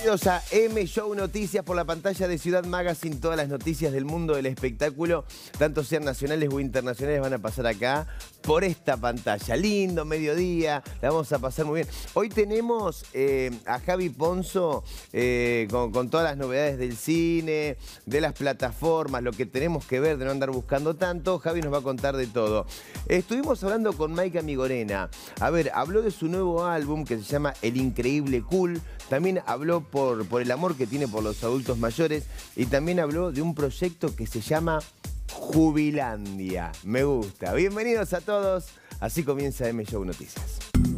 Bienvenidos a M Show Noticias por la pantalla de Ciudad Magazine. Todas las noticias del mundo del espectáculo, tanto sean nacionales o internacionales, van a pasar acá por esta pantalla. Lindo mediodía, la vamos a pasar muy bien. Hoy tenemos a Javi Ponzo con todas las novedades del cine, de las plataformas, lo que tenemos que ver, de no andar buscando tanto. Javi nos va a contar de todo. Estuvimos hablando con Maika Migorena. A ver, habló de su nuevo álbum que se llama El Increíble Cool. También habló por el amor que tiene por los adultos mayores y también habló de un proyecto que se llama Jubilandia. Me gusta. Bienvenidos a todos. Así comienza M Show Noticias.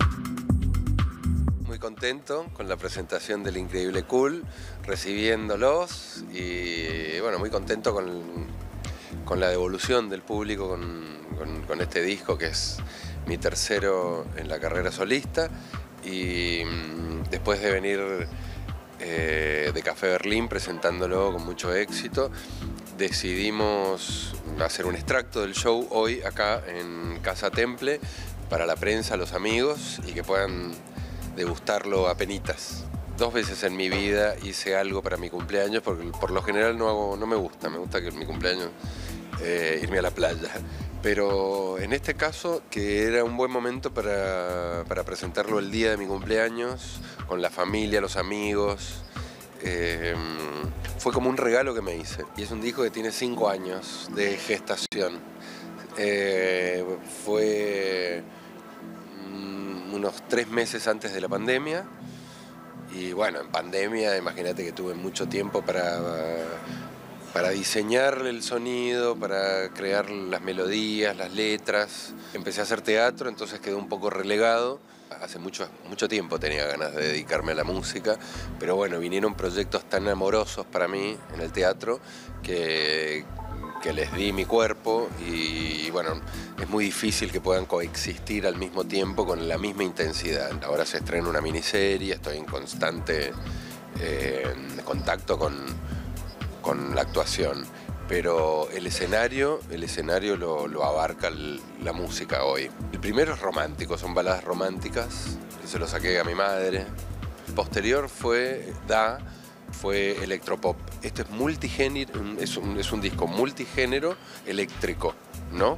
Muy contento con la presentación del Increíble Cool, recibiéndolos y bueno, muy contento con la devolución del público con este disco que es mi tercero en la carrera solista. Y después de venir de Café Berlín presentándolo con mucho éxito, decidimos hacer un extracto del show hoy acá en Casa Temple para la prensa, los amigos, y que puedan degustarlo apenitas. 2 veces en mi vida hice algo para mi cumpleaños, porque por lo general no me gusta que en mi cumpleaños irme a la playa. Pero en este caso, que era un buen momento para presentarlo el día de mi cumpleaños, con la familia, los amigos, fue como un regalo que me hice. Y es un disco que tiene 5 años de gestación. Fue unos 3 meses antes de la pandemia. Y bueno, en pandemia, imagínate que tuve mucho tiempo para diseñar el sonido, para crear las melodías, las letras. Empecé a hacer teatro, entonces quedó un poco relegado. Hace mucho tiempo tenía ganas de dedicarme a la música, pero bueno, vinieron proyectos tan amorosos para mí en el teatro que les di mi cuerpo y bueno, es muy difícil que puedan coexistir al mismo tiempo con la misma intensidad. Ahora se estrena una miniserie, estoy en constante contacto con la actuación, pero el escenario lo abarca la música hoy. El primero es romántico, son baladas románticas, que se lo saqué a mi madre. El posterior fue electropop. Este es multigénero, es un disco multigénero eléctrico, ¿no?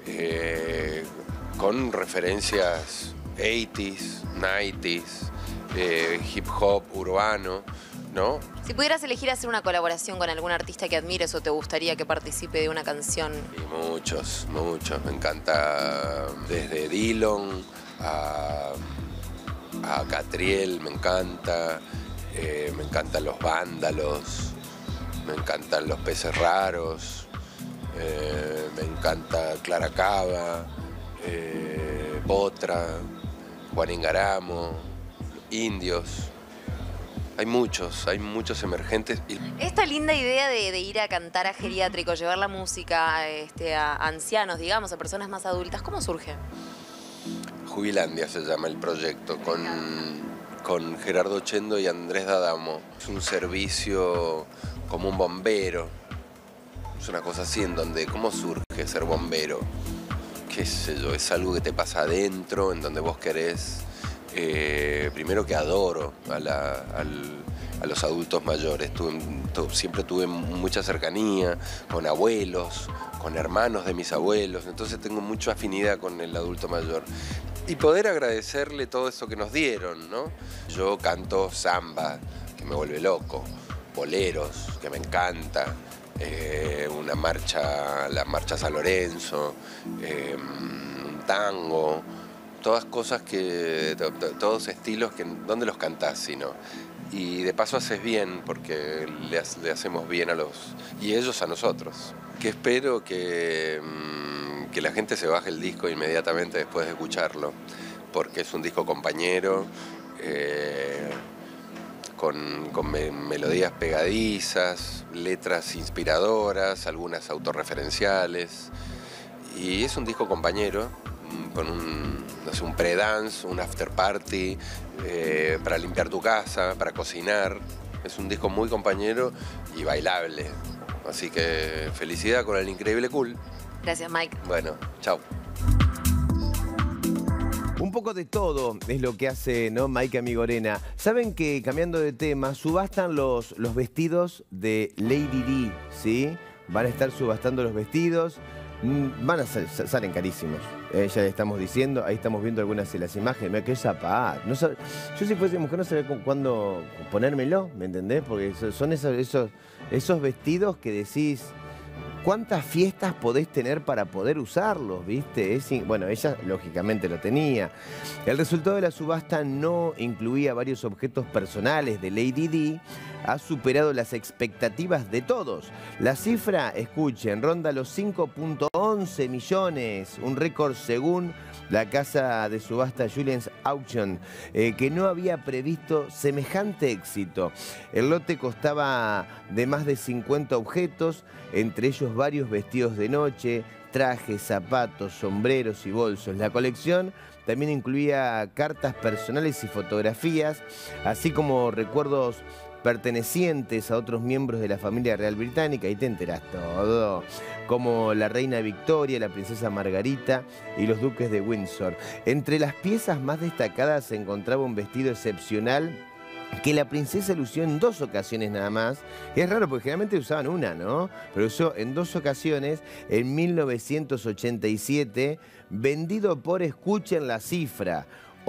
Con referencias 80s, 90s, hip hop urbano, ¿no? Si pudieras elegir hacer una colaboración con algún artista que admires o te gustaría que participe de una canción. Y muchos. Me encanta desde Dillon a Catriel, me encantan los Vándalos, me encantan los Peces Raros, me encanta Clara Cava, Potra, Juan Ingaramo, Indios. Hay muchos emergentes. Esta linda idea de ir a cantar a geriátrico, llevar la música a ancianos, digamos, a personas más adultas, ¿cómo surge? Jubilandia se llama el proyecto, con Gerardo Chendo y Andrés D'Adamo. Es un servicio como un bombero. Es una cosa así en donde, ¿cómo surge ser bombero? Qué sé yo, es algo que te pasa adentro, en donde vos querés. Primero que adoro a los adultos mayores. Siempre tuve mucha cercanía con abuelos, con hermanos de mis abuelos, entonces tengo mucha afinidad con el adulto mayor. Y poder agradecerle todo eso que nos dieron, ¿no? Yo canto samba, que me vuelve loco, boleros, que me encanta, la marcha San Lorenzo, un tango. Todas cosas todos estilos que ¿dónde los cantás sino? Y de paso haces bien, porque le hacemos bien y ellos a nosotros. Que espero que la gente se baje el disco inmediatamente después de escucharlo, porque es un disco compañero, con melodías pegadizas, letras inspiradoras, algunas autorreferenciales, y es un disco compañero, con un pre-dance, un after party, para limpiar tu casa, para cocinar. Es un disco muy compañero y bailable. Así que felicidad con El Increíble Cool. Gracias, Mike. Bueno, chao. Un poco de todo es lo que hace, ¿no? Maika Migorena. Saben que, cambiando de tema, subastan los vestidos de Lady Di, ¿sí? Van a estar subastando los vestidos. Van a salen carísimos. Ya le estamos diciendo, ahí estamos viendo algunas de las imágenes. Mira qué zapato. No sabe, yo si fuese mujer no sabría cuándo ponérmelo, ¿me entendés? Porque son esos vestidos que decís, ¿cuántas fiestas podés tener para poder usarlos, viste? Bueno, ella lógicamente lo tenía. El resultado de la subasta no incluía varios objetos personales de Lady Di. Ha superado las expectativas de todos. La cifra, escuchen, ronda los 5.11 millones, un récord según la casa de subasta Julien's Auction, que no había previsto semejante éxito. El lote costaba de más de 50 objetos, entre ellos varios vestidos de noche, trajes, zapatos, sombreros y bolsos. La colección también incluía cartas personales y fotografías, así como recuerdos pertenecientes a otros miembros de la familia real británica, y te enterás todo, como la reina Victoria, la princesa Margarita y los duques de Windsor. Entre las piezas más destacadas se encontraba un vestido excepcional que la princesa lució en 2 ocasiones nada más. Es raro porque generalmente usaban una, ¿no? Pero usó en 2 ocasiones, en 1987, vendido por, escuchen la cifra,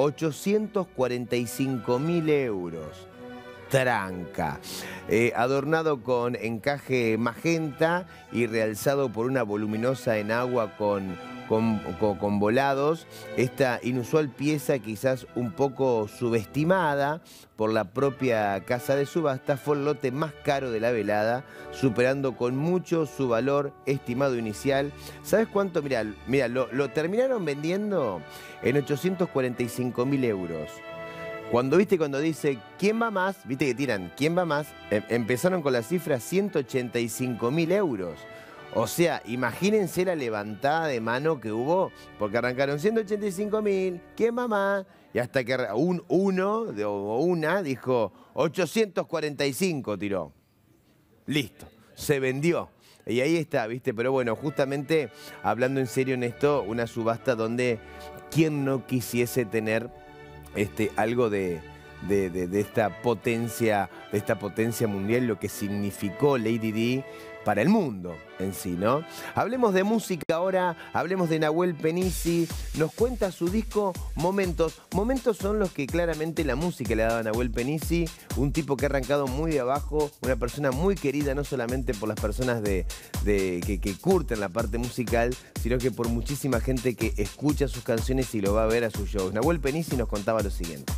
845.000 euros. Tranca. Adornado con encaje magenta y realzado por una voluminosa enagua con volados. Esta inusual pieza, quizás un poco subestimada por la propia casa de subasta, fue el lote más caro de la velada, superando con mucho su valor estimado inicial. ¿Sabes cuánto? Mirá, lo terminaron vendiendo en 845.000 euros. Cuando dice, ¿quién va más? Viste que tiran, ¿quién va más? Empezaron con la cifra 185.000 euros. O sea, imagínense la levantada de mano que hubo, porque arrancaron 185.000, ¿quién va más? Y hasta que uno o una dijo, 845 tiró. Listo, se vendió. Y ahí está, ¿viste? Pero bueno, justamente, hablando en serio en esto, una subasta donde quién no quisiese tener algo de esta potencia mundial, lo que significó Lady Di para el mundo en sí, ¿no? Hablemos de música ahora, hablemos de Nahuel Penisi. Nos cuenta su disco Momentos. Momentos son los que claramente la música le ha dado a Nahuel Penisi, un tipo que ha arrancado muy de abajo, una persona muy querida no solamente por las personas que curten la parte musical, sino que por muchísima gente que escucha sus canciones y lo va a ver a sus shows. Nahuel Penisi nos contaba lo siguiente.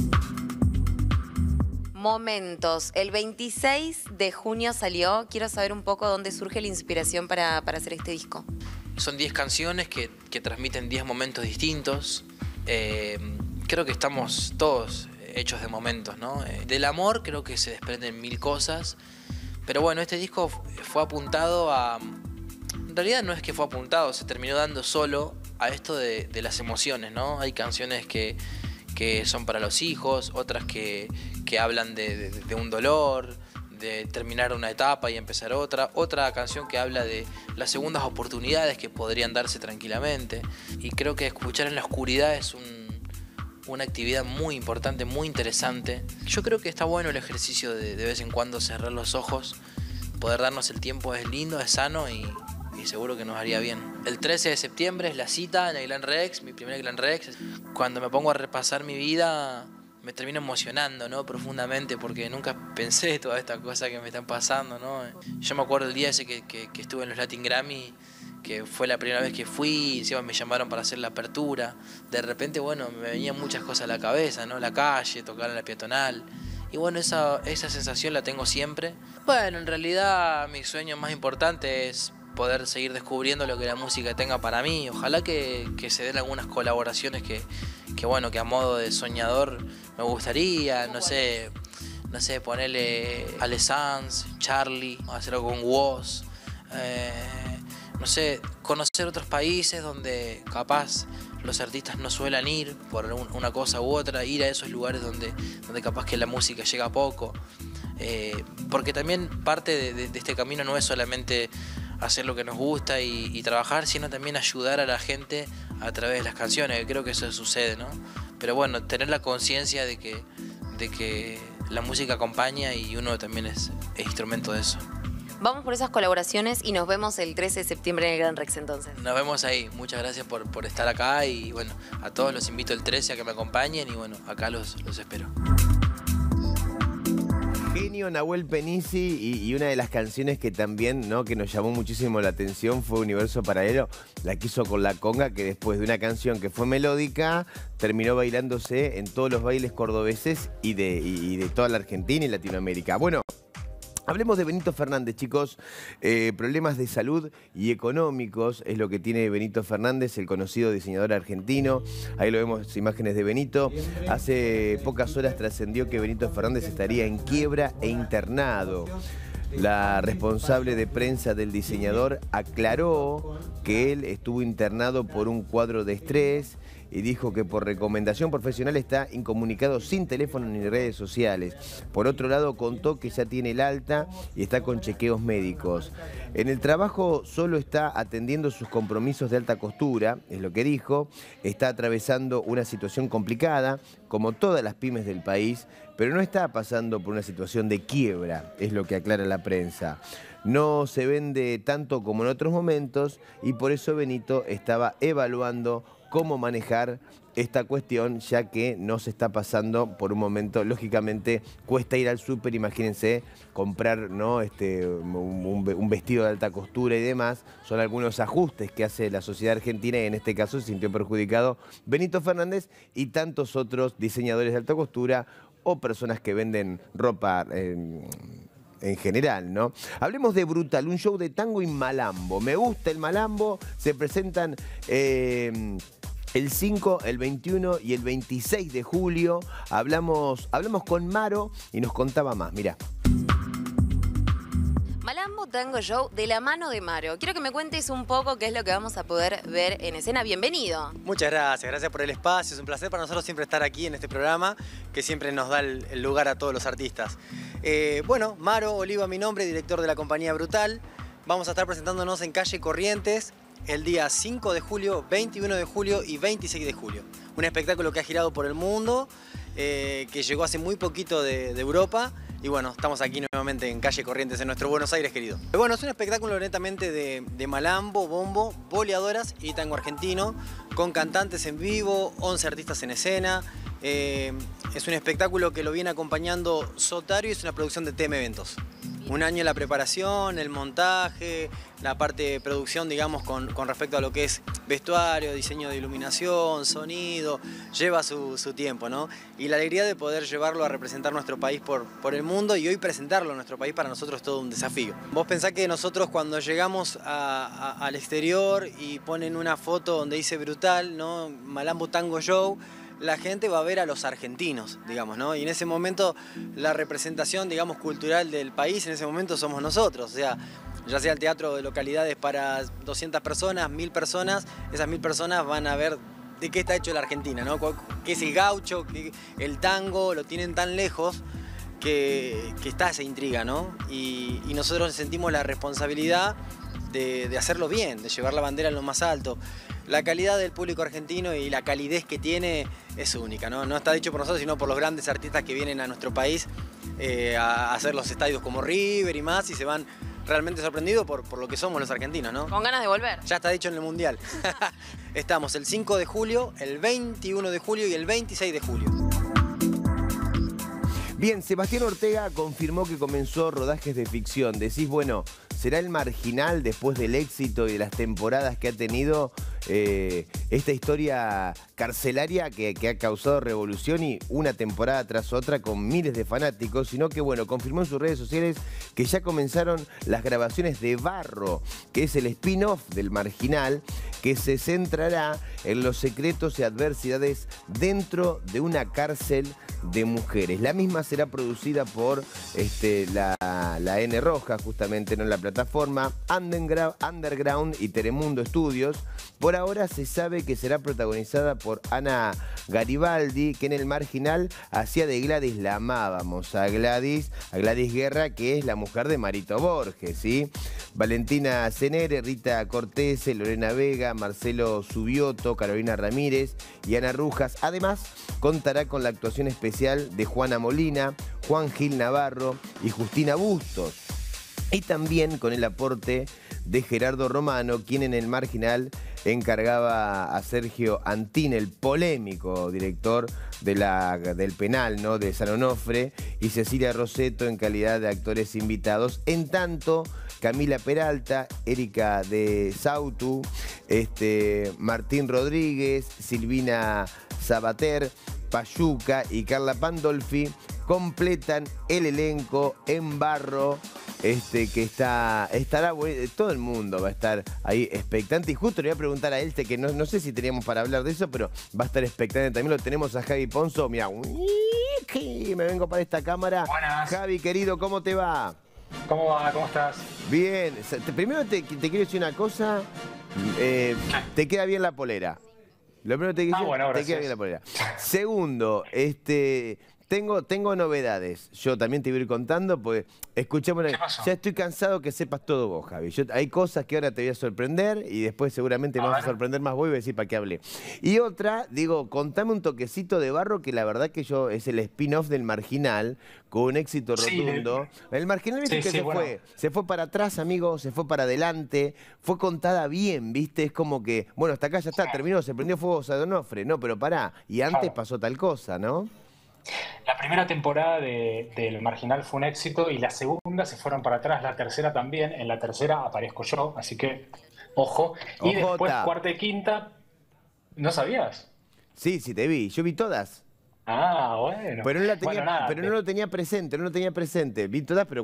Momentos. El 26 de junio salió. Quiero saber un poco dónde surge la inspiración para hacer este disco. Son 10 canciones que transmiten 10 momentos distintos. Creo que estamos todos hechos de momentos, ¿no? Del amor creo que se desprenden 1000 cosas. Pero bueno, este disco fue apuntado a... En realidad no es que fue apuntado, se terminó dando solo a esto de las emociones, ¿no? Hay canciones que son para los hijos, otras que hablan de un dolor, de terminar una etapa y empezar otra canción que habla de las segundas oportunidades que podrían darse tranquilamente. Y creo que escuchar en la oscuridad es una actividad muy importante, muy interesante. Yo creo que está bueno el ejercicio de vez en cuando cerrar los ojos, poder darnos el tiempo es lindo, es sano y seguro que nos haría bien. El 13 de septiembre es la cita en el Gran Rex, mi primer Gran Rex. Cuando me pongo a repasar mi vida, me termino emocionando, ¿no? Profundamente, porque nunca pensé todas estas cosas que me están pasando, ¿no? Yo me acuerdo el día ese que estuve en los Latin Grammy, que fue la primera vez que fui, encima me llamaron para hacer la apertura. De repente, bueno, me venían muchas cosas a la cabeza, ¿no? La calle, tocar en la peatonal. Y bueno, esa sensación la tengo siempre. Bueno, en realidad mi sueño más importante es poder seguir descubriendo lo que la música tenga para mí. Ojalá que se den algunas colaboraciones que a modo de soñador me gustaría, no sé, ponerle Ale Sanz, Charlie, hacerlo con Woz, no sé, conocer otros países donde capaz los artistas no suelen ir por una cosa u otra, ir a esos lugares donde capaz que la música llega poco, porque también parte de este camino no es solamente hacer lo que nos gusta y trabajar, sino también ayudar a la gente a través de las canciones. Creo que eso sucede, ¿no? Pero bueno, tener la conciencia de que la música acompaña y uno también es instrumento de eso. Vamos por esas colaboraciones y nos vemos el 13 de septiembre en el Gran Rex entonces. Nos vemos ahí. Muchas gracias por estar acá y bueno, a todos los invito el 13 a que me acompañen y bueno, acá los espero. Genio Nahuel Penisi y una de las canciones que también, ¿no?, que nos llamó muchísimo la atención fue Universo Paralelo, la que hizo con La Conga, que después de una canción que fue melódica terminó bailándose en todos los bailes cordobeses y de toda la Argentina y Latinoamérica. Bueno, hablemos de Benito Fernández, chicos. Problemas de salud y económicos es lo que tiene Benito Fernández, el conocido diseñador argentino. Ahí lo vemos, imágenes de Benito. Hace pocas horas trascendió que Benito Fernández estaría en quiebra e internado. La responsable de prensa del diseñador aclaró que él estuvo internado por un cuadro de estrés y dijo que por recomendación profesional está incomunicado sin teléfono ni redes sociales. Por otro lado, contó que ya tiene el alta y está con chequeos médicos. En el trabajo solo está atendiendo sus compromisos de alta costura, es lo que dijo. Está atravesando una situación complicada, como todas las pymes del país, pero no está pasando por una situación de quiebra, es lo que aclara la prensa. No se vende tanto como en otros momentos y por eso Benito estaba evaluando cómo manejar esta cuestión, ya que no se está pasando por un momento. Lógicamente cuesta ir al súper, imagínense, comprar, ¿no?, un vestido de alta costura y demás. Son algunos ajustes que hace la sociedad argentina y en este caso se sintió perjudicado Benito Fernández y tantos otros diseñadores de alta costura o personas que venden ropa en general, ¿no? Hablemos de Brutal, un show de tango y malambo. Me gusta el malambo. Se presentan el 5, el 21 y el 26 de julio. Hablamos con Maro y nos contaba más. Mirá. Malambo Tango Show de la mano de Maro. Quiero que me cuentes un poco qué es lo que vamos a poder ver en escena. Bienvenido. Muchas gracias por el espacio. Es un placer para nosotros siempre estar aquí en este programa que siempre nos da el lugar a todos los artistas. Bueno, Maro Oliva, mi nombre, director de la compañía Brutal. Vamos a estar presentándonos en calle Corrientes el día 5 de julio, 21 de julio y 26 de julio. Un espectáculo que ha girado por el mundo, que llegó hace muy poquito de Europa. Y bueno, estamos aquí nuevamente en calle Corrientes, en nuestro Buenos Aires querido. Bueno, es un espectáculo netamente de malambo, bombo, boleadoras y tango argentino, con cantantes en vivo, 11 artistas en escena. Es un espectáculo que lo viene acompañando Sotario y es una producción de TM Eventos. Un año la preparación, el montaje, la parte de producción, digamos, con respecto a lo que es vestuario, diseño de iluminación, sonido, lleva su tiempo, ¿no? Y la alegría de poder llevarlo a representar nuestro país por el mundo y hoy presentarlo en nuestro país para nosotros es todo un desafío. Vos pensás que nosotros cuando llegamos al exterior y ponen una foto donde dice Brutal, ¿no?, Malambo Tango Show, la gente va a ver a los argentinos, digamos, ¿no? Y en ese momento la representación, digamos, cultural del país, en ese momento somos nosotros. O sea, ya sea el teatro de localidades para 200 personas, 1000 personas, esas 1000 personas van a ver de qué está hecho la Argentina, ¿no? ¿Qué es el gaucho? El tango, lo tienen tan lejos que está esa intriga, ¿no? Y nosotros sentimos la responsabilidad de hacerlo bien, de llevar la bandera en lo más alto. La calidad del público argentino y la calidez que tiene es única, ¿no? No está dicho por nosotros, sino por los grandes artistas que vienen a nuestro país a hacer los estadios como River y más, y se van realmente sorprendidos por lo que somos los argentinos, ¿no? Con ganas de volver. Ya está dicho en el Mundial. Estamos el 5 de julio, el 21 de julio y el 26 de julio. Bien, Sebastián Ortega confirmó que comenzó rodajes de ficción. Decís, bueno, ¿será el marginal después del éxito y de las temporadas que ha tenido esta historia carcelaria que ha causado revolución y una temporada tras otra con miles de fanáticos? Sino que, bueno, confirmó en sus redes sociales que ya comenzaron las grabaciones de Barro, que es el spin-off del marginal, que se centrará en los secretos y adversidades dentro de una cárcel de mujeres. La misma será producida por la N Roja, justamente, ¿no? En la plataforma Underground y Telemundo Studios. Por ahora se sabe que será protagonizada por Ana Garibaldi, que en El Marginal hacía de Gladys. La amábamos a Gladys Guerra, que es la mujer de Marito Borges, ¿sí? Valentina Cenere, Rita Cortese, Lorena Vega, Marcelo Subioto, Carolina Ramírez y Ana Rujas. Además, contará con la actuación especial de Juana Molina, Juan Gil Navarro y Justina Bustos. Y también con el aporte de Gerardo Romano, quien en El Marginal encargaba a Sergio Antín, el polémico director del penal, ¿no?, de San Onofre, y Cecilia Rosetto en calidad de actores invitados. En tanto, Camila Peralta, Erika de Sautu, Martín Rodríguez, Silvina Sabater, Payuca y Carla Pandolfi completan el elenco en barro, que estará bueno. Todo el mundo va a estar ahí expectante. Y justo le voy a preguntar a él, que no sé si teníamos para hablar de eso, pero va a estar expectante. También lo tenemos a Javi Ponzo. Mirá, me vengo para esta cámara. Buenas. Javi, querido, ¿cómo te va? ¿Cómo va? ¿Cómo estás? Bien. Primero te quiero decir una cosa. Te queda bien la polera. Lo primero que te quiero decir, bueno, te queda bien la polera. Segundo, tengo novedades. Yo también te voy a ir contando, pues escuchemos. ¿Qué pasó? Ya estoy cansado que sepas todo vos, Javi. Hay cosas que ahora te voy a sorprender y después seguramente me vas a sorprender más vos y voy a decir para qué hablé. Y otra, contame un toquecito de barro, que la verdad que es el spin-off del Marginal, con un éxito rotundo. El Marginal, viste, que se fue para atrás, amigo, se fue para adelante, fue contada bien, viste, es como que, bueno, hasta acá ya está, terminó, se prendió fuego San Onofre, no, pero pará, y antes pasó tal cosa, ¿no? La primera temporada del Marginal fue un éxito y la segunda se fueron para atrás, la tercera también. En la tercera aparezco yo, así que ojo. Y después cuarta y quinta, ¿no sabías? Sí, te vi, yo vi todas. Ah, bueno. Pero no lo tenía presente, vi todas, pero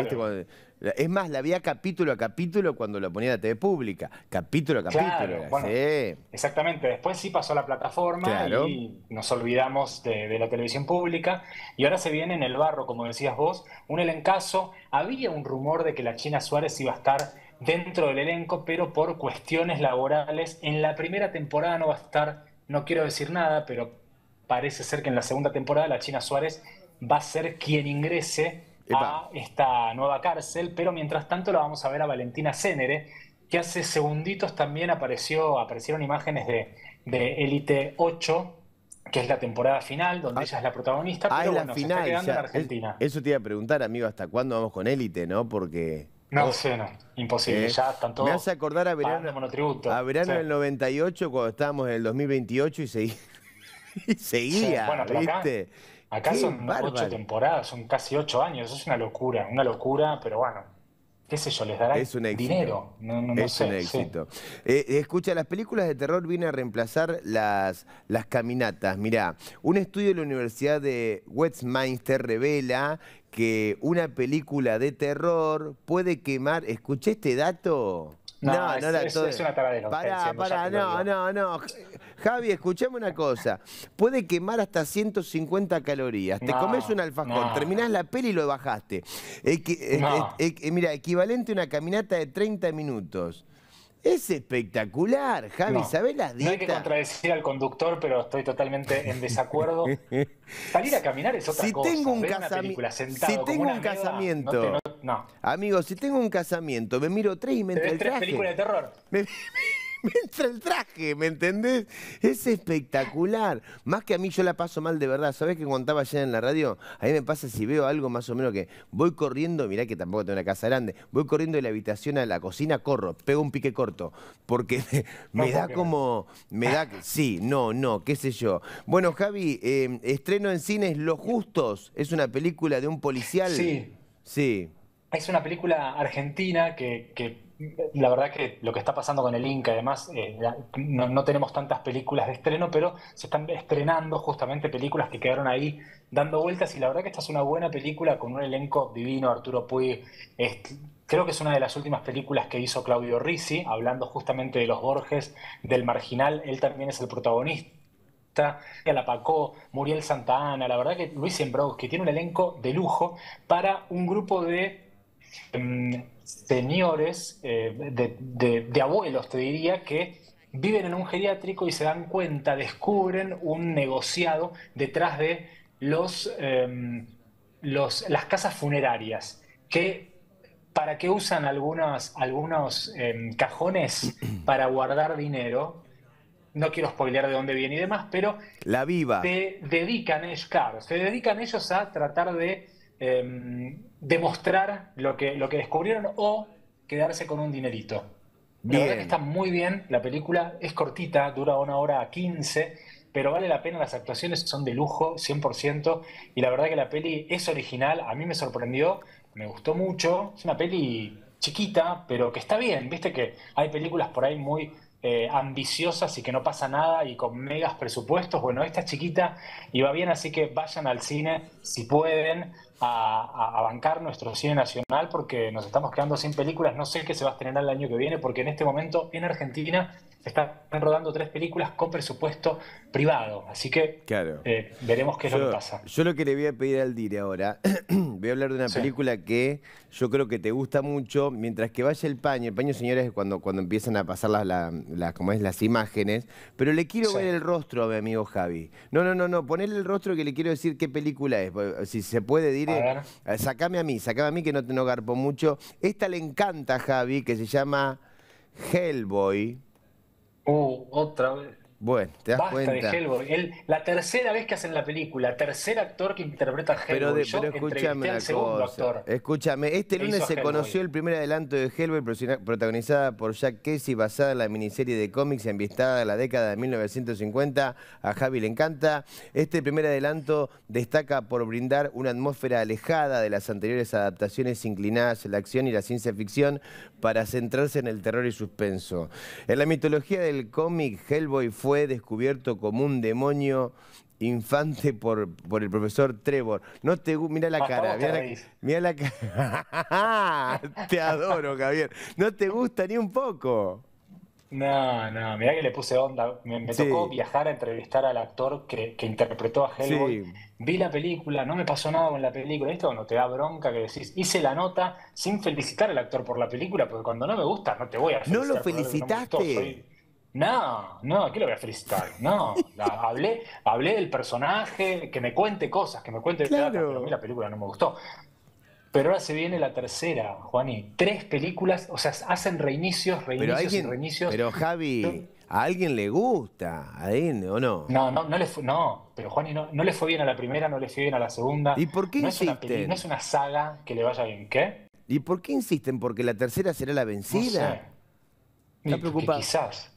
es más, la vi capítulo a capítulo cuando lo ponía la TV pública, capítulo a capítulo. Bueno, sí. Exactamente, después sí pasó a la plataforma y nos olvidamos de la televisión pública y ahora se viene en el barro, como decías vos, un elencazo. Había un rumor de que la China Suárez iba a estar dentro del elenco, pero por cuestiones laborales en la primera temporada no va a estar, no quiero decir nada, pero parece ser que en la segunda temporada la China Suárez va a ser quien ingrese a esta nueva cárcel, pero mientras tanto la vamos a ver a Valentina Cenere, que hace segunditos también aparecieron imágenes de Élite 8, que es la temporada final, donde ella es la protagonista, pero es la final, se está quedando en Argentina. Eso te iba a preguntar, amigo, ¿hasta cuándo vamos con Élite, no? Porque... No, imposible, ya están todos. Me hace acordar a verano del 98, cuando estábamos en el 2028 y seguía, bueno, pero ¿viste? Acá son 8 temporadas, son casi 8 años, eso es una locura, pero bueno, qué sé yo, les dará dinero. No sé, un éxito. Escucha, las películas de terror vienen a reemplazar las caminatas. Mirá, un estudio de la Universidad de Westminster revela que una película de terror puede quemar. ¿Escuché este dato? Es una taradera. No. Javi, escuchame una cosa. Puede quemar hasta 150 calorías. Te comes un alfajor, terminás la peli y lo bajaste. Mira, equivalente a una caminata de 30 minutos. Es espectacular, Javi, ¿sabés las dietas? No hay que contradecir al conductor, pero estoy totalmente en desacuerdo. Salir a caminar es otra cosa. Tengo un casamiento, amigo, si tengo un casamiento, me miro 3 y me entra el traje. 3 películas de terror. Me entra el traje, ¿me entendés? Es espectacular. Más que a mí, yo la paso mal de verdad. ¿Sabés que cuando estaba allá en la radio? A mí me pasa si veo algo más o menos que voy corriendo, mirá que tampoco tengo una casa grande, voy corriendo de la habitación a la cocina, corro, pego un pique corto, porque me da como... qué sé yo. Bueno, Javi, estreno en cines Los Justos, es una película de un policial. Sí. Es una película argentina que la verdad que lo que está pasando con el Inca, además, no tenemos tantas películas de estreno, pero se están estrenando justamente películas que quedaron ahí dando vueltas y la verdad que esta es una buena película con un elenco divino, Arturo Puig, Creo que es una de las últimas películas que hizo Claudio Risi, hablando justamente de los Borges, del Marginal. Él también es el protagonista. Alapacó, Muriel Santa Anna, la verdad que Luis Zembrowski tiene un elenco de lujo para un grupo de señores, de abuelos, te diría, que viven en un geriátrico y se dan cuenta, descubren un negociado detrás de las casas funerarias, ¿para qué usan algunos cajones para guardar dinero? No quiero spoilear de dónde viene y demás, pero La Viva. se dedican ellos a tratar de demostrar lo que descubrieron o quedarse con un dinerito. La verdad que está muy bien, la película es cortita, dura 1 hora 15, pero vale la pena, las actuaciones son de lujo, 100%, y la verdad que la peli es original, a mí me sorprendió, me gustó mucho, es una peli chiquita, pero que está bien, viste que hay películas por ahí muy ambiciosas y que no pasa nada y con megas presupuestos. Bueno, esta es chiquita y va bien, así que vayan al cine si pueden a bancar nuestro cine nacional, porque nos estamos quedando sin películas. No sé qué se va a estrenar el año que viene, porque en este momento en Argentina se están rodando 3 películas con presupuesto privado, así que Claro. veremos qué es lo que pasa. Yo lo que le voy a pedir al Dire ahora, voy a hablar de una Sí. película que yo creo que te gusta mucho, mientras que vaya el paño, señores, es cuando empiezan a pasar como es, las imágenes, pero le quiero Sí. ver el rostro a mi amigo Javi. No, ponele el rostro que le quiero decir qué película es. Si se puede, Dire, sacame a mí que no garpo mucho. Esta le encanta a Javi, que se llama Hellboy. Otra vez. Bueno, ¿te das Basta cuenta? de Hellboy. La tercera vez que hacen la película, tercer actor que interpreta a Hellboy. Yo Pero entrevisté escúchame al una segundo cosa. actor. Escúchame, este que lunes hizo se Hellboy. conoció el primer adelanto de Hellboy, protagonizada por Jack Casey, basada en la miniserie de cómics ambientada en la década de 1950. A Javi le encanta. Este primer adelanto destaca por brindar una atmósfera alejada de las anteriores adaptaciones inclinadas en la acción y la ciencia ficción para centrarse en el terror y suspenso. En la mitología del cómic, Hellboy fue descubierto como un demonio infante por el profesor Trevor. No te mirá la Hasta cara, vos te reís. mirá la cara. Te adoro, Javier. No te gusta ni un poco. No, mirá que le puse onda. Me Sí. tocó viajar a entrevistar al actor que interpretó a Hellboy. Sí. Vi la película, no me pasó nada con la película. ¿Viste cuando te da bronca que decís? Hice la nota sin felicitar al actor por la película, porque cuando no me gusta, no te voy a felicitar. ¿No lo por algo que no me gustó. felicitaste? No, ¿qué lo voy a felicitar? No, hablé del personaje, que me cuente cosas, que me cuente Claro. data, pero a mí la película no me gustó. Pero ahora se viene la tercera, Juani. 3 películas, o sea, hacen reinicios y reinicios. Pero Javi, ¿a alguien le gusta? ¿A él o no? No, pero Juani no le fue bien a la primera, no le fue bien a la segunda. ¿Y por qué no es una insisten? no es una saga que le vaya bien. ¿Qué? ¿Y por qué insisten? ¿Porque la tercera será la No vencida? sé. Está Y preocupado. quizás.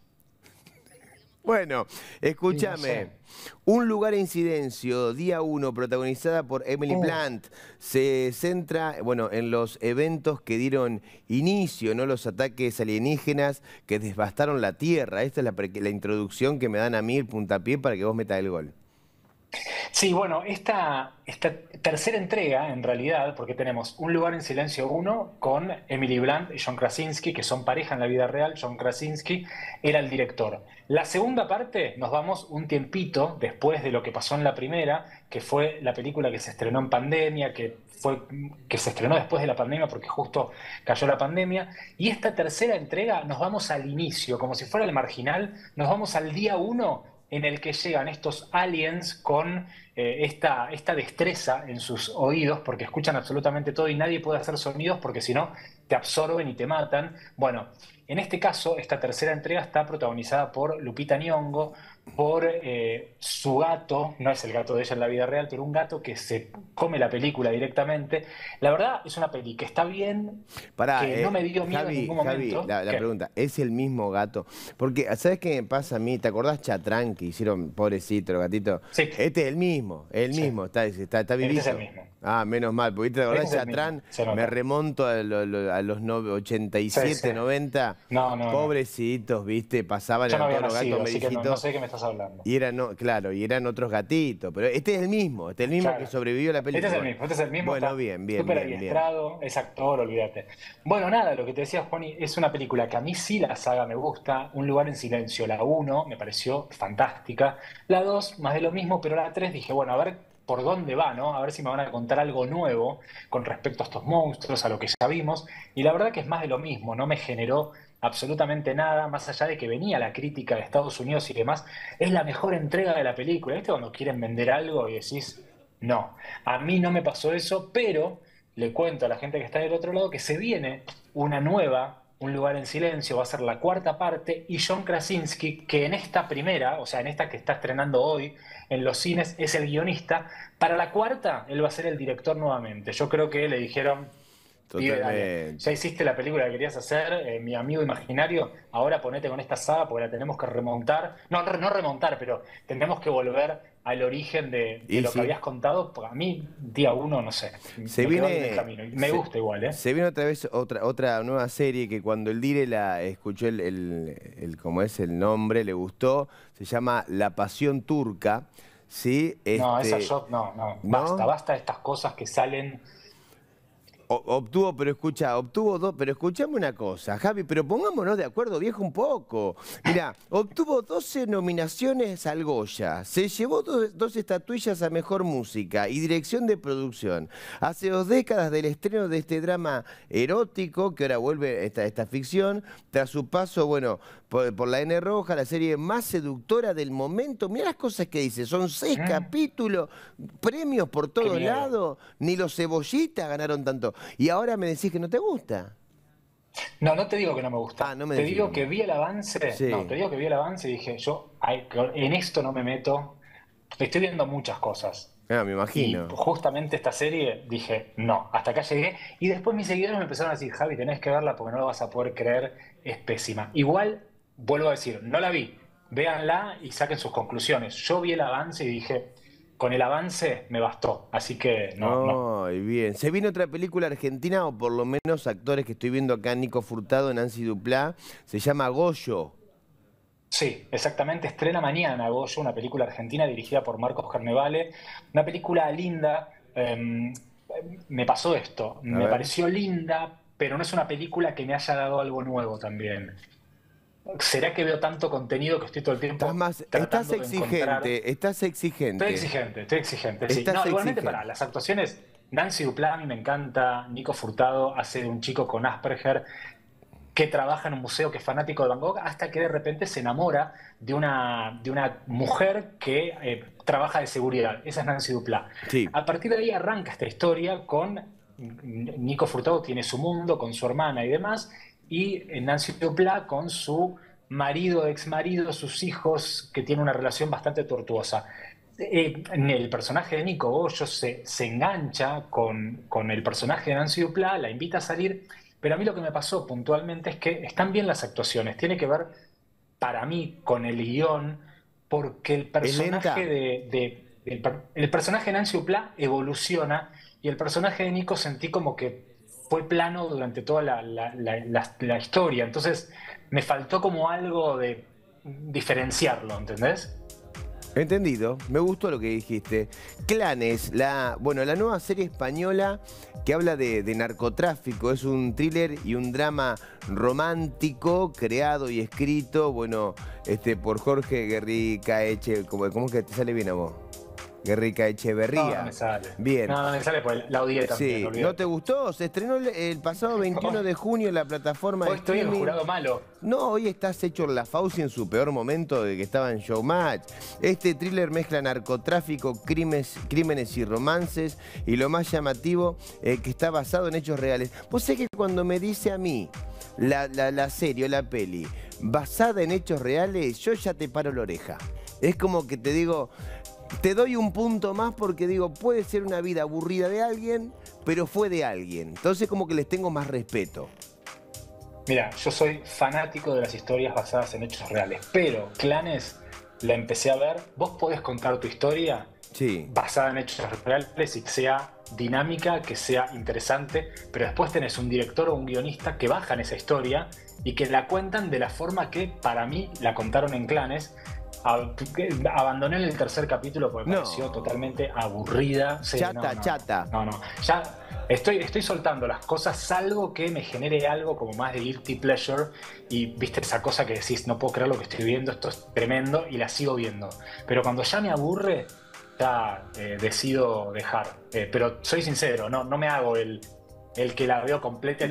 Bueno, escúchame. No sé. Un lugar en silencio, día 1, protagonizada por Emily Blunt, se centra, bueno, en los eventos que dieron inicio, ¿no? Los ataques alienígenas que devastaron la Tierra. Esta es la introducción que me dan a mí, el puntapié, para que vos metas el gol. Sí, bueno, esta tercera entrega, en realidad, porque tenemos Un lugar en silencio 1 con Emily Blunt y John Krasinski, que son pareja en la vida real. John Krasinski era el director. La segunda parte nos vamos un tiempito después de lo que pasó en la primera, que fue la película que se estrenó en pandemia, que se estrenó después de la pandemia porque justo cayó la pandemia. Y esta tercera entrega nos vamos al inicio, como si fuera el Marginal, nos vamos al día 1 en el que llegan estos aliens con esta destreza en sus oídos, porque escuchan absolutamente todo y nadie puede hacer sonidos porque si no te absorben y te matan. Bueno, en este caso, esta tercera entrega está protagonizada por Lupita Nyong'o, por su gato, no es el gato de ella en la vida real, pero un gato que se come la película directamente. La verdad es una peli que está bien, que no me dio miedo en ningún momento. La pregunta, ¿es el mismo gato? Porque, ¿sabes qué me pasa a mí? ¿Te acordás Chatrán que hicieron, pobrecito, el gatito? Sí. Este es el mismo, Sí. está Este vivito. es el mismo. Ah, menos mal, porque te acordás, Ese es el Chatrán, mismo, se nota. me remonto a los 87, Sí, sí. 90. No. Pobrecitos, ¿viste? Pasaban Yo no todos había los nacido, gatos así que no medijitos. sé de qué me estás hablando. Y eran, claro, y eran otros gatitos. Pero este es el mismo Claro. que sobrevivió a la película. Este es el mismo. Bueno, está bien. Súper adiestrado, es actor, olvídate. Bueno, nada, lo que te decía, Juani, es una película que a mí sí la saga me gusta. Un lugar en silencio, la 1 me pareció fantástica. La 2, más de lo mismo, pero la 3 dije, bueno, a ver por dónde va, ¿no? A ver si me van a contar algo nuevo con respecto a estos monstruos, a lo que ya vimos. Y la verdad que es más de lo mismo, no me generó absolutamente nada, más allá de que venía la crítica de Estados Unidos y demás. Es la mejor entrega de la película. ¿Viste cuando quieren vender algo y decís, no, a mí no me pasó eso, pero le cuento a la gente que está del otro lado que se viene una nueva, Un lugar en silencio, va a ser la 4ª parte, y John Krasinski, que en esta primera, o sea, en esta que está estrenando hoy en los cines, es el guionista. Para la 4ª, él va a ser el director nuevamente. Yo creo que le dijeron, pibe, dale, ya hiciste la película que querías hacer, mi amigo imaginario, ahora ponete con esta saga porque la tenemos que remontar. No remontar, pero tenemos que volver al origen de lo que habías contado. Porque a mí, día 1, no sé, Se me quedó en viene, el camino. Y me gusta igual, ¿eh? Se viene otra vez otra nueva serie que cuando el Dire la escuchó como es el nombre, le gustó. Se llama La Pasión Turca. ¿Sí? No, esa yo, no. Basta de estas cosas que salen. Obtuvo, pero escuchame una cosa, Javi, pero pongámonos de acuerdo, viejo, un poco. Mirá, obtuvo 12 nominaciones al Goya, se llevó dos estatuillas a Mejor Música y Dirección de Producción. Hace 2 décadas del estreno de este drama erótico, que ahora vuelve esta ficción, tras su paso, bueno, por la N Roja, la serie más seductora del momento. Mirá las cosas que dice, son 6 capítulos, premios por todos lados, ni los cebollitas ganaron tanto. Y ahora me decís que no te gusta. No te digo que no me gusta. Te digo que vi el avance. Sí. No, te digo que vi el avance y dije, yo en esto no me meto. Estoy viendo muchas cosas. Ah, me imagino. Y justamente esta serie dije, no, hasta acá llegué. Y después mis seguidores me empezaron a decir, Javi, tenés que verla porque no lo vas a poder creer, es pésima. Igual, vuelvo a decir, no la vi. Véanla y saquen sus conclusiones. Yo vi el avance y dije, con el avance me bastó, así que no. Ay, bien. Se viene otra película argentina, o por lo menos actores que estoy viendo acá, Nico Furtado, Nancy Duplá, se llama Goyo. Sí, exactamente, estrena mañana Goyo, una película argentina dirigida por Marcos Carnevale, una película linda. Me pasó esto, me pareció linda, pero no es una película que me haya dado algo nuevo también. ¿Será que veo tanto contenido que estoy todo el tiempo Estás exigente, estás exigente. Estoy exigente, sí. No, igualmente para las actuaciones, Nancy Duplá a mí me encanta, Nico Furtado hace de un chico con Asperger que trabaja en un museo, que es fanático de Van Gogh, hasta que de repente se enamora de una mujer que trabaja de seguridad. Esa es Nancy Duplá. Sí. A partir de ahí arranca esta historia con Nico Furtado, tiene su mundo con su hermana y demás, y Nancy Duplá con su marido, exmarido, sus hijos, que tiene una relación bastante tortuosa. El personaje de Nico Goyo se engancha con el personaje de Nancy Duplá, la invita a salir, pero a mí lo que me pasó puntualmente es que están bien las actuaciones, tiene que ver, para mí, con el guión, porque el personaje el personaje de Nancy Duplá evoluciona, y el personaje de Nico sentí como que fue plano durante toda la historia. Entonces me faltó como algo de diferenciarlo, ¿entendés? Entendido, me gustó lo que dijiste. Clanes, la nueva serie española que habla de narcotráfico, es un thriller y un drama romántico creado y escrito, por Jorge Guerrica-Eche, ¿cómo es que te sale bien a vos? Guerrica-Echeverría. No me sale. Bien. No me sale porque la odié también. Sí. ¿No te gustó? Se estrenó el pasado 21 de junio en la plataforma de streaming. Hoy estoy en el jurado malo. No, hoy estás hecho la Fauci en su peor momento de que estaba en Showmatch. Este thriller mezcla narcotráfico, crímenes y romances, y lo más llamativo, que está basado en hechos reales. Vos sé que cuando me dice a mí la serie o la peli basada en hechos reales, yo ya te paro la oreja. Es como que te digo, te doy un punto más porque digo, puede ser una vida aburrida de alguien, pero fue de alguien. Entonces como que les tengo más respeto. Mira, yo soy fanático de las historias basadas en hechos reales, pero Clanes la empecé a ver. Vos podés contar tu historia basada en hechos reales y que sea dinámica, que sea interesante, pero después tenés un director o un guionista que bajan esa historia y que la cuentan de la forma que para mí la contaron en Clanes. Abandoné el tercer capítulo porque me pareció totalmente aburrida. Sí, chata. No. Ya estoy soltando las cosas, salvo que me genere algo como más de guilty pleasure. Y viste esa cosa que decís, no puedo creer lo que estoy viendo, esto es tremendo, y la sigo viendo. Pero cuando ya me aburre, ya decido dejar. Pero soy sincero, no me hago el que la veo completa.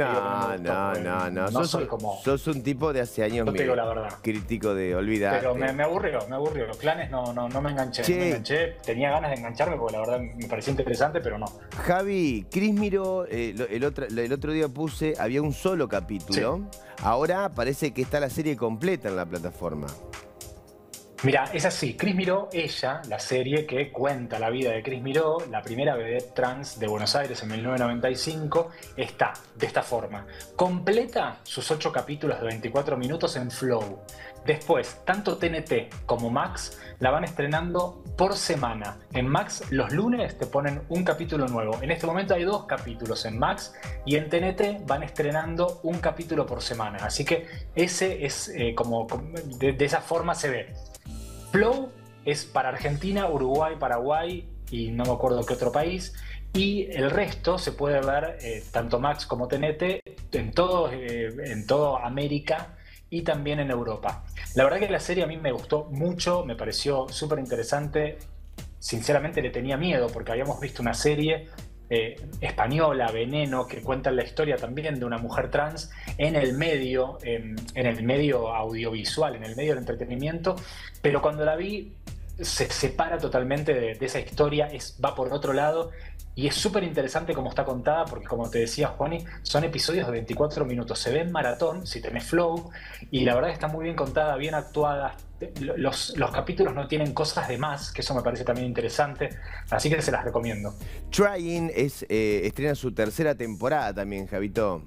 No. Sos un tipo de hace años la verdad. Crítico de olvidar. Pero me aburrió. Clanes no me enganché. Tenía ganas de engancharme porque la verdad me parecía interesante, pero no. Javi, Cris miró, el otro día puse, había un solo capítulo. Sí. Ahora parece que está la serie completa en la plataforma. Mira, es así, Cris Miró, ella, la serie que cuenta la vida de Cris Miró, la primera vedette trans de Buenos Aires en 1995, está de esta forma. Completa sus 8 capítulos de 24 minutos en Flow. Después, tanto TNT como Max la van estrenando por semana. En Max los lunes te ponen un capítulo nuevo. En este momento hay 2 capítulos en Max y en TNT van estrenando un capítulo por semana. Así que ese es de esa forma se ve. Flow es para Argentina, Uruguay, Paraguay y no me acuerdo qué otro país. Y el resto se puede ver, tanto Max como TNT, en todo América y también en Europa. La verdad que la serie a mí me gustó mucho, me pareció súper interesante. Sinceramente le tenía miedo porque habíamos visto una serie española, Veneno, que cuenta la historia también de una mujer trans en el medio audiovisual, en el medio del entretenimiento, pero cuando la vi se separa totalmente de esa historia, va por otro lado y es súper interesante cómo está contada porque, como te decía Juani, son episodios de 24 minutos, se ven maratón si tenés Flow y la verdad está muy bien contada, bien actuada. Los capítulos no tienen cosas de más, que eso me parece también interesante, así que se las recomiendo. Trying estrena su tercera temporada también, Javito.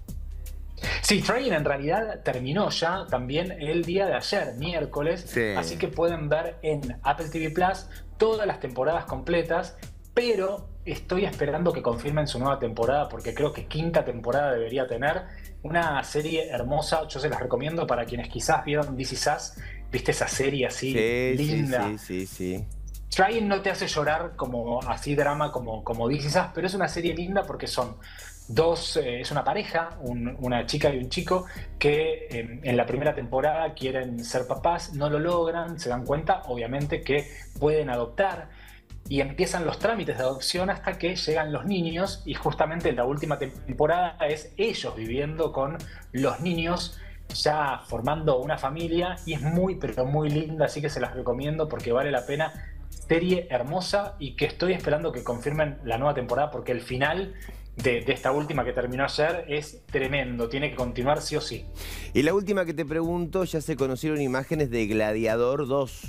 Sí, Trying en realidad terminó ya también el día de ayer, miércoles, sí. Así que pueden ver en Apple TV Plus todas las temporadas completas, pero estoy esperando que confirmen su nueva temporada porque creo que 5ª temporada debería tener. Una serie hermosa, yo se las recomiendo para quienes quizás vieron This Is Us. ¿Viste esa serie así linda? Sí. Trying no te hace llorar como así drama como This Is Us, pero es una serie linda porque son es una pareja, una chica y un chico que en la primera temporada quieren ser papás, no lo logran, se dan cuenta obviamente que pueden adoptar y empiezan los trámites de adopción hasta que llegan los niños y justamente la última temporada es ellos viviendo con los niños, ya formando una familia y es pero muy linda, así que se las recomiendo porque vale la pena. Serie hermosa y que estoy esperando que confirmen la nueva temporada porque el final de esta última que terminó ayer es tremendo, tiene que continuar sí o sí. Y la última que te pregunto, ya se conocieron imágenes de Gladiador 2.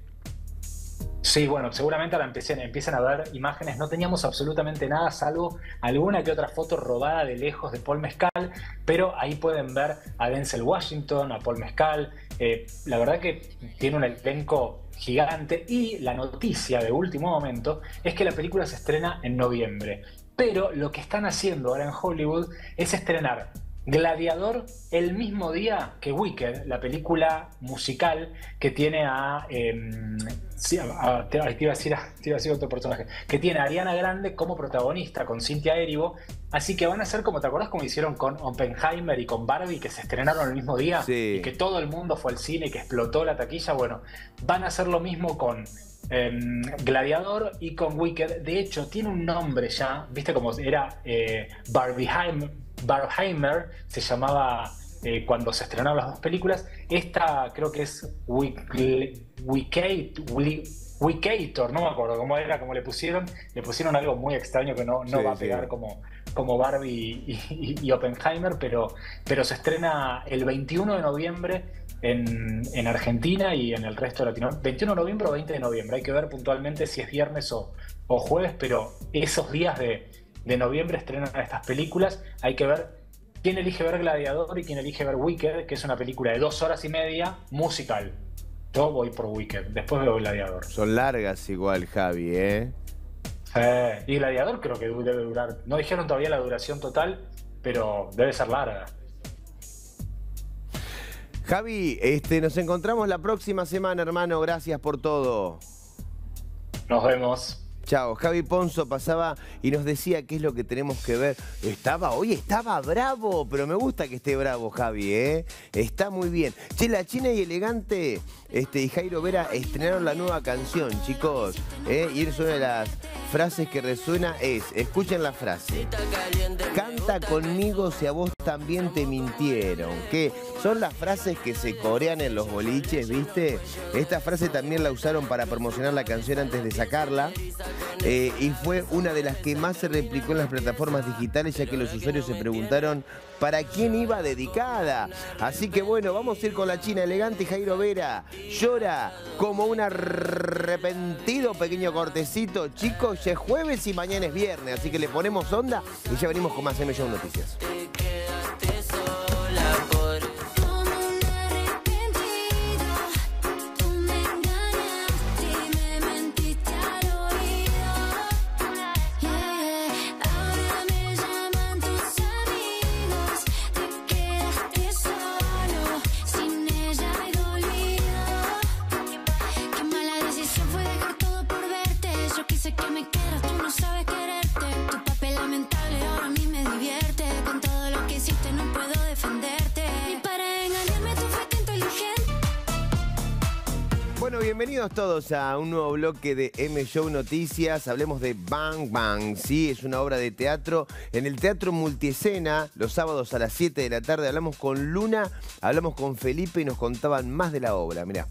Sí, bueno, seguramente ahora empiezan a ver imágenes. No teníamos absolutamente nada, salvo alguna que otra foto robada de lejos de Paul Mescal, pero ahí pueden ver a Denzel Washington, a Paul Mescal. La verdad que tiene un elenco gigante y la noticia de último momento es que la película se estrena en noviembre. Pero lo que están haciendo ahora en Hollywood es estrenar Gladiador el mismo día que Wicked, la película musical que tiene te iba a decir otro personaje, que tiene a Ariana Grande como protagonista con Cynthia Erivo, así que van a ser como, ¿te acordás como hicieron con Oppenheimer y con Barbie, que se estrenaron el mismo día? Sí. Y que todo el mundo fue al cine y que explotó la taquilla? Bueno, van a hacer lo mismo con Gladiador y con Wicked. De hecho, tiene un nombre ya, ¿viste cómo era? Barbenheimer se llamaba cuando se estrenaron las 2 películas. Esta creo que es Wiccator, no me acuerdo cómo era, como le pusieron algo muy extraño que no va a pegar como Barbie y Oppenheimer, pero se estrena el 21 de noviembre en Argentina y en el resto de Latinoamérica. 21 de noviembre o 20 de noviembre, hay que ver puntualmente si es viernes o jueves, pero esos días de noviembre estrenan estas películas. Hay que ver quién elige ver Gladiador y quién elige ver Wicked, que es una película de 2 horas y media musical. Yo voy por Wicked, después veo Gladiador. Son largas igual, Javi, ¿eh? Y Gladiador creo que debe durar, no dijeron todavía la duración total, pero debe ser larga. Javi, nos encontramos la próxima semana, hermano. Gracias por todo. Nos vemos. Chao. Javi Ponzo pasaba y nos decía qué es lo que tenemos que ver. Hoy estaba bravo, pero me gusta que esté bravo, Javi, ¿eh? Está muy bien. Che, La China y Elegante y Jairo Vera estrenaron la nueva canción, chicos. Y es una de las frases que resuena escuchen la frase. Canta conmigo si a vos también te mintieron. Que son las frases que se corean en los boliches, ¿viste? Esta frase también la usaron para promocionar la canción antes de sacarla. Y fue una de las que más se replicó en las plataformas digitales, ya que los usuarios se preguntaron para quién iba dedicada. Así que bueno, vamos a ir con La China Elegante y Jairo Vera. Llora como un arrepentido, pequeño cortecito. Chicos, ya es jueves y mañana es viernes, así que le ponemos onda y ya venimos con más M-Show Noticias. Bueno, bienvenidos todos a un nuevo bloque de M-Show Noticias. Hablemos de Bang Bang, sí, es una obra de teatro en el Teatro Multiescena, los sábados a las 7 de la tarde. Hablamos con Luna, hablamos con Felipe y nos contaban más de la obra, mirá.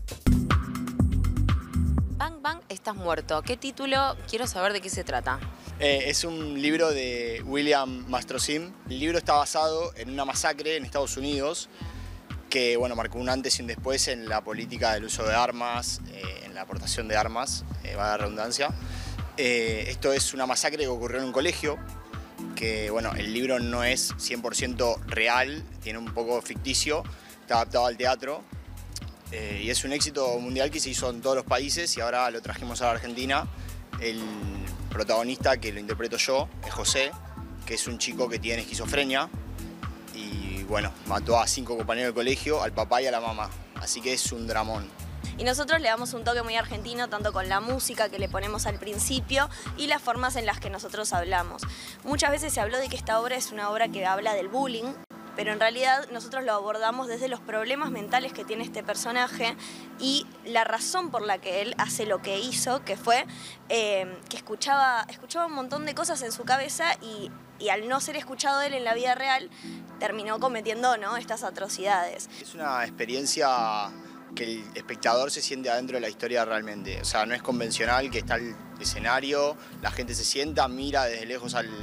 Bang Bang, estás muerto. ¿Qué título? Quiero saber de qué se trata. Es un libro de William Mastrosim. El libro está basado en una masacre en Estados Unidos que marcó un antes y un después en la política del uso de armas, en la aportación de armas, va la redundancia. Esto es una masacre que ocurrió en un colegio, que el libro no es 100% real, tiene un poco ficticio, está adaptado al teatro y es un éxito mundial que se hizo en todos los países y ahora lo trajimos a la Argentina. El protagonista, que lo interpreto yo, es José, que es un chico que tiene esquizofrenia. Mató a 5 compañeros del colegio, al papá y a la mamá. Así que es un dramón. Y nosotros le damos un toque muy argentino, tanto con la música que le ponemos al principio y las formas en las que nosotros hablamos. Muchas veces se habló de que esta obra es una obra que habla del bullying, pero en realidad nosotros lo abordamos desde los problemas mentales que tiene este personaje y la razón por la que él hace lo que hizo, que fue que escuchaba un montón de cosas en su cabeza y al no ser escuchado él en la vida real, terminó cometiendo, ¿no?, estas atrocidades. Es una experiencia que el espectador se siente adentro de la historia realmente. O sea, no es convencional que está el escenario, la gente se sienta, mira desde lejos a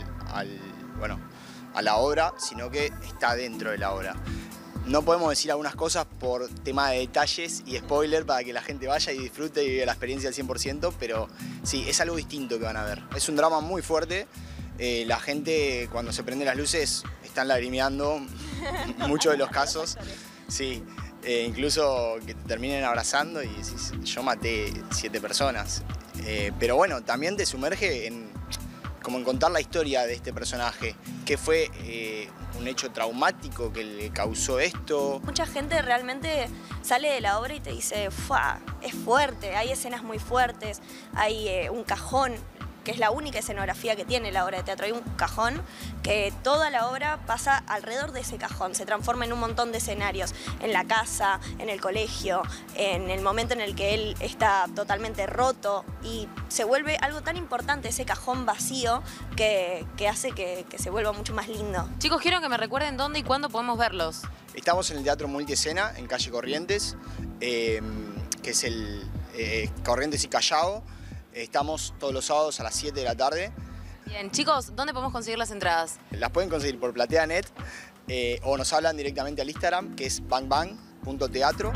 la obra, sino que está dentro de la obra. No podemos decir algunas cosas por tema de detalles y spoiler para que la gente vaya y disfrute y viva la experiencia al 100%, pero sí, es algo distinto que van a ver. Es un drama muy fuerte. La gente, cuando se prenden las luces, están lagrimeando, en muchos de los casos. Sí, incluso que te terminen abrazando y decís, yo maté 7 personas. Pero también te sumerge en contar la historia de este personaje, que fue un hecho traumático que le causó esto. Mucha gente realmente sale de la obra y te dice, ¡fua! Es fuerte, hay escenas muy fuertes, hay un cajón, que es la única escenografía que tiene la obra de teatro. Hay un cajón que toda la obra pasa alrededor de ese cajón, se transforma en un montón de escenarios, en la casa, en el colegio, en el momento en el que él está totalmente roto y se vuelve algo tan importante ese cajón vacío que hace que se vuelva mucho más lindo. Chicos, quiero que me recuerden dónde y cuándo podemos verlos. Estamos en el Teatro Multiescena, en calle Corrientes, que es el Corrientes y Callao. Estamos todos los sábados a las 7 de la tarde. Bien, chicos, ¿dónde podemos conseguir las entradas? Las pueden conseguir por PlateaNet o nos hablan directamente al Instagram, que es bangbang.teatro.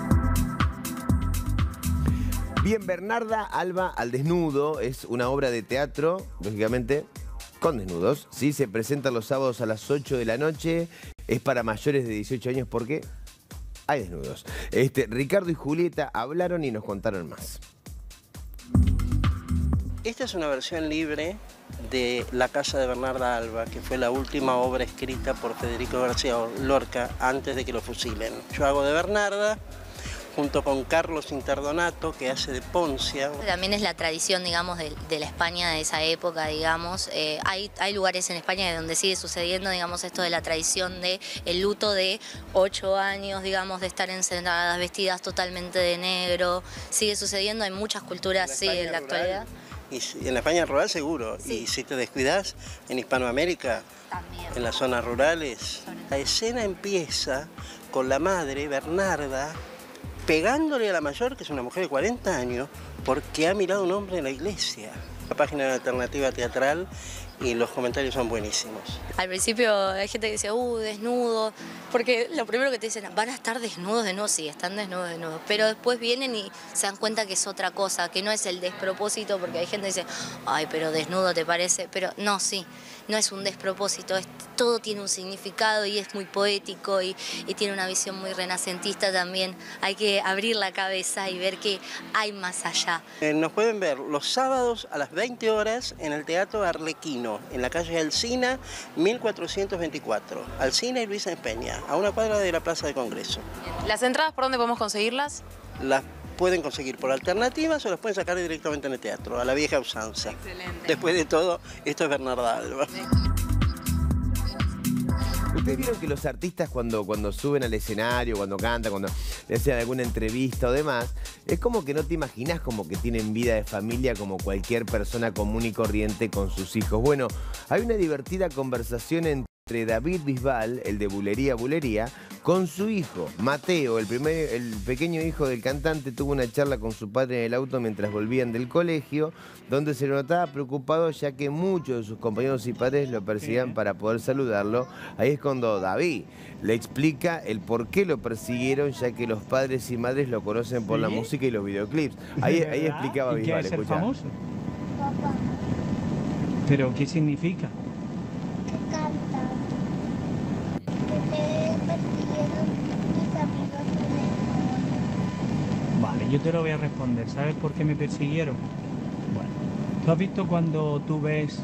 Bien, Bernarda Alba al desnudo es una obra de teatro, lógicamente, con desnudos. Sí, se presenta los sábados a las 8 de la noche. Es para mayores de 18 años porque hay desnudos. Ricardo y Julieta hablaron y nos contaron más. Esta es una versión libre de La casa de Bernarda Alba, que fue la última obra escrita por Federico García Lorca antes de que lo fusilen. Yo hago de Bernarda, junto con Carlos Interdonato, que hace de Poncia. También es la tradición, digamos, de la España de esa época, digamos. Hay lugares en España donde sigue sucediendo, digamos, esto de la tradición de el luto de 8 años, digamos, de estar encerradas, vestidas totalmente de negro. Sigue sucediendo, hay muchas culturas, sí, en la actualidad. Y en la España rural seguro, sí. Y si te descuidas, en Hispanoamérica, también. En las zonas rurales, la escena empieza con la madre, Bernarda, pegándole a la mayor, que es una mujer de 40 años, porque ha mirado a un hombre en la iglesia. La página de Alternativa Teatral y los comentarios son buenísimos. Al principio hay gente que dice, desnudo, porque lo primero que te dicen, ¿van a estar desnudos? Sí, están desnudos. Pero después vienen y se dan cuenta que es otra cosa, que no es el despropósito, porque hay gente que dice, ay, pero desnudo te parece, pero no, sí. No es un despropósito, todo tiene un significado y es muy poético y tiene una visión muy renacentista también. Hay que abrir la cabeza y ver que hay más allá. Nos pueden ver los sábados a las 20 horas en el Teatro Arlequino, en la calle Alsina, 1424. Alsina y Luisa Peña, a una cuadra de la Plaza de Congreso. ¿Las entradas por dónde podemos conseguirlas? Las pueden conseguir por Alternativas o las pueden sacar directamente en el teatro, a la vieja usanza. Excelente. Después de todo, esto es Bernarda Alba. Ustedes vieron que los artistas cuando suben al escenario, cuando cantan, cuando le hacen alguna entrevista o demás, es como que no te imaginas como que tienen vida de familia como cualquier persona común y corriente con sus hijos. Bueno, hay una divertida conversación entre David Bisbal, el de Bulería, con su hijo, Mateo, el pequeño hijo del cantante. Tuvo una charla con su padre en el auto mientras volvían del colegio, donde se lo notaba preocupado ya que muchos de sus compañeros y padres lo perseguían para poder saludarlo. Ahí es cuando David le explica el por qué lo persiguieron, ya que los padres y madres lo conocen por la música y los videoclips. Ahí explicaba Bisbal, ¿Qué es ser famoso? Papá. ¿Pero qué significa? Que canta. Que te persiguieron mis amigos en el colegio. Vale, yo te lo voy a responder. ¿Sabes por qué me persiguieron? Bueno, ¿tú has visto cuando tú ves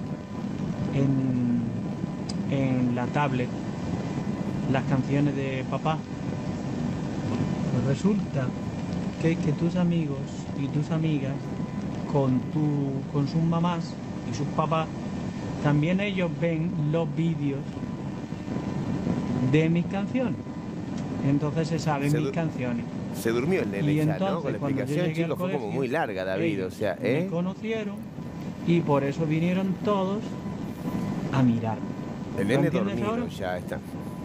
en la tablet las canciones de papá? Pues resulta que tus amigos y tus amigas con sus mamás y sus papás, también ellos ven los vídeos de mis canciones. Entonces se saben mis canciones. Se durmió el nene ya, ¿no? Con la explicación, chicos, fue como muy larga, David, o sea, me conocieron y por eso vinieron todos a mirar. El nene dormido ya está.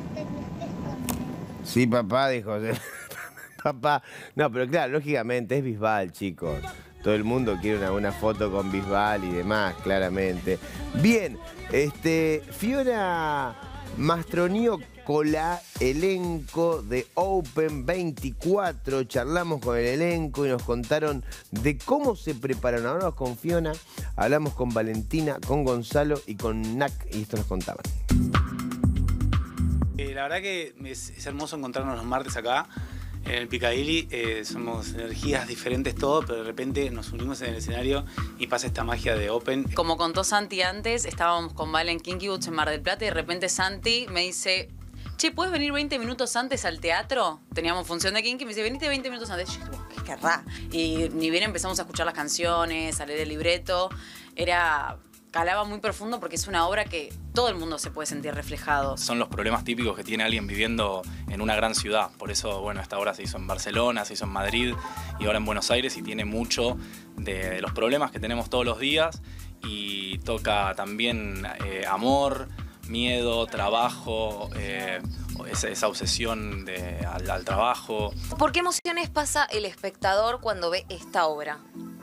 Sí, papá, dijo. Papá. No, pero claro, lógicamente es Bisbal, chicos. Todo el mundo quiere una foto con Bisbal y demás, claramente. Bien, Fiora Mastronio con la elenco de Open 24. Charlamos con el elenco y nos contaron de cómo se prepararon. Hablamos con Fiona, hablamos con Valentina, con Gonzalo y con Nac, y esto nos contaban. La verdad que es hermoso encontrarnos los martes acá en el Piccadilly. Somos energías diferentes todos, pero de repente nos unimos en el escenario y pasa esta magia de Open. Como contó Santi antes, estábamos con Valen en Kinky Boots en Mar del Plata y de repente Santi me dice, che, ¿puedes venir 20 minutos antes al teatro? Teníamos función de Kinky, me dice, venite 20 minutos antes. Yo dije, ¿qué querrá? Y ni bien empezamos a escuchar las canciones, a leer el libreto, calaba muy profundo porque es una obra que todo el mundo se puede sentir reflejado. Son los problemas típicos que tiene alguien viviendo en una gran ciudad. Por eso, bueno, esta obra se hizo en Barcelona, se hizo en Madrid y ahora en Buenos Aires, y tiene mucho de los problemas que tenemos todos los días, y toca también amor, miedo, trabajo, esa obsesión al trabajo. ¿Por qué emociones pasa el espectador cuando ve esta obra?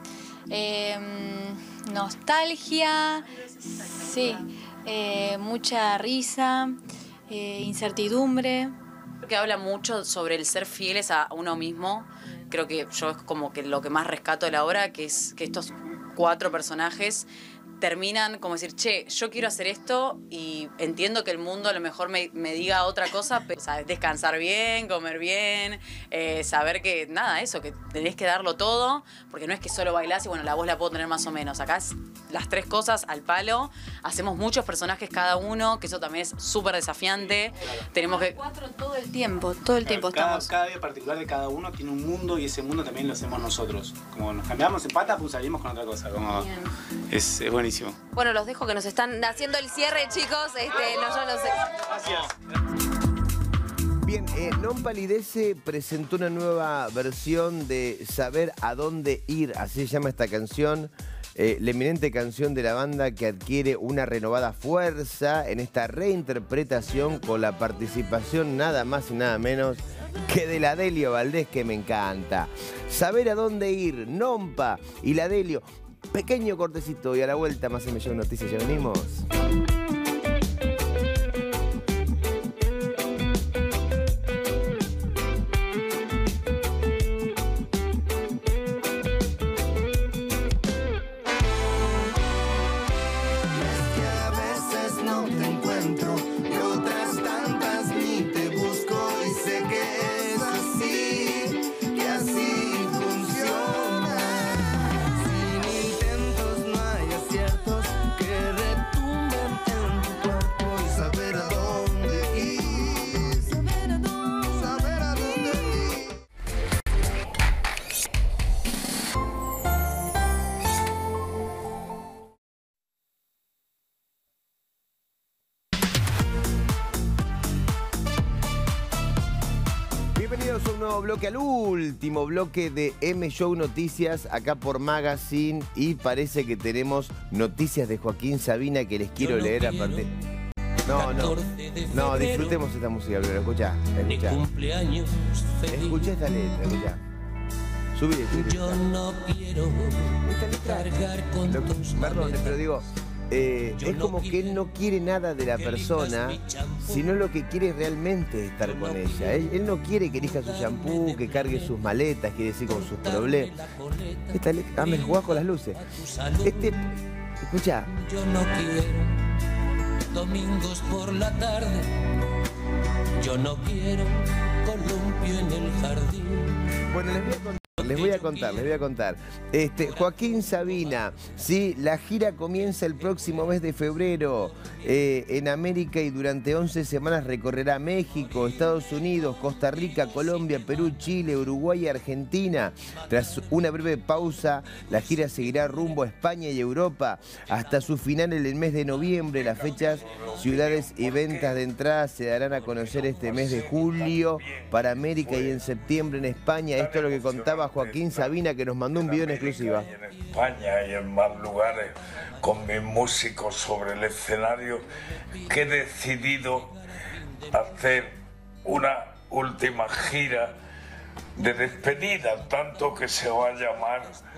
Nostalgia, sí, mucha risa, incertidumbre. Creo que habla mucho sobre el ser fieles a uno mismo. Creo que yo es como que lo que más rescato de la obra, que es que estos 4 personajes terminan como decir, che, yo quiero hacer esto y entiendo que el mundo a lo mejor me diga otra cosa, pero ¿sabes? Descansar bien, comer bien, saber que nada, eso, que tenés que darlo todo, porque no es que solo bailás y bueno, la voz la puedo tener más o menos. Acá es las 3 cosas al palo, hacemos muchos personajes cada uno, que eso también es súper desafiante. Tenemos que... 4 todo el tiempo estamos. Cada día particular de cada uno tiene un mundo y ese mundo también lo hacemos nosotros. Como nos cambiamos en pata, pues salimos con otra cosa. Como es buenísimo. Bueno, los dejo que nos están haciendo el cierre, chicos. No, yo no sé. Gracias. Bien, Non Palidece presentó una nueva versión de Saber a dónde ir, así se llama esta canción. La eminente canción de la banda que adquiere una renovada fuerza en esta reinterpretación con la participación nada más y nada menos que de la Delio Valdés, que me encanta. Saber a dónde ir, Nompa y la Delio. Pequeño cortecito y a la vuelta más M Show Noticias, ya venimos. Bienvenidos a un nuevo bloque, al último bloque de M Show Noticias, acá por Magazine, y parece que tenemos noticias de Joaquín Sabina que les quiero leer aparte. No, disfrutemos esta música, pero escuchá. Escuchá esta letra, escuchá. Subí. Yo no quiero cargar con tus perdón, pero digo, es como que él no quiere nada de la persona, sino lo que quiere realmente es estar con ella. Él no quiere que elija su shampoo, que cargue sus maletas, quiere decir con sus problemas. Esta letra, me jugás con las luces. Escuchá. Yo no quiero domingos por la tarde. Yo no quiero columpio en el jardín. Bueno, les voy a contar. Joaquín Sabina, sí, la gira comienza el próximo mes de febrero en América y durante 11 semanas recorrerá México, Estados Unidos, Costa Rica, Colombia, Perú, Chile, Uruguay y Argentina. Tras una breve pausa, la gira seguirá rumbo a España y Europa hasta su final en el mes de noviembre. Las fechas, ciudades y ventas de entradas se darán a conocer este mes de julio para América y en septiembre en España. Esto es lo que contaba Joaquín Sabina, que nos mandó un video en exclusiva. En España y en más lugares con mis músicos sobre el escenario, que he decidido hacer una última gira de despedida, tanto que se va a llamar